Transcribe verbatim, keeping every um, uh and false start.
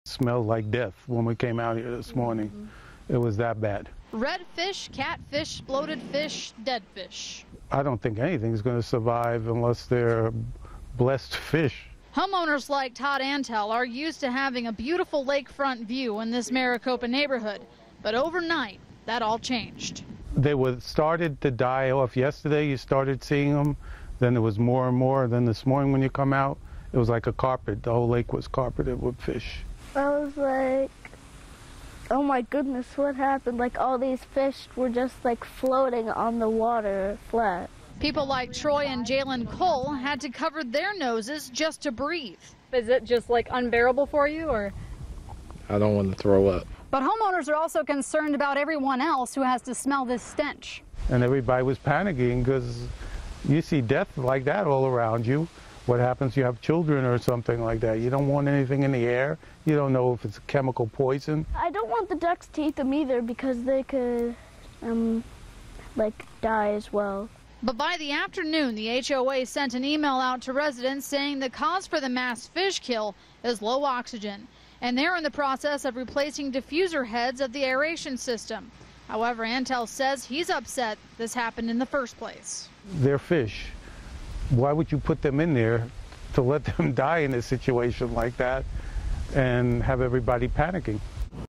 Smelled like death when we came out here this morning. Mm-hmm. It was that bad. Red fish, catfish, bloated fish, dead fish. I don't think anything's going to survive unless they're blessed fish. Homeowners like Todd Antel are used to having a beautiful lakefront view in this Maricopa neighborhood, but overnight that all changed. They were started to die off yesterday. You started seeing them, then there was more and more. Then this morning when you come out, it was like a carpet. The whole lake was carpeted with fish. I was like, oh my goodness, what happened? Like all these fish were just like floating on the water flat. People like Troy and Jalen Cole had to cover their noses just to breathe. Is it just like unbearable for you, or? I don't want to throw up. But homeowners are also concerned about everyone else who has to smell this stench. And everybody was panicking because you see death like that all around you. What happens if you have children or something like that? You don't want anything in the air. You don't know if it's chemical poison. I don't want the ducks to eat them either because they could, um, like, die as well. But by the afternoon, the H O A sent an email out to residents saying the cause for the mass fish kill is low oxygen. And they're in the process of replacing diffuser heads of the aeration system. However, Antel says he's upset this happened in the first place. They're fish. Why would you put them in there to let them die in a situation like that and have everybody panicking?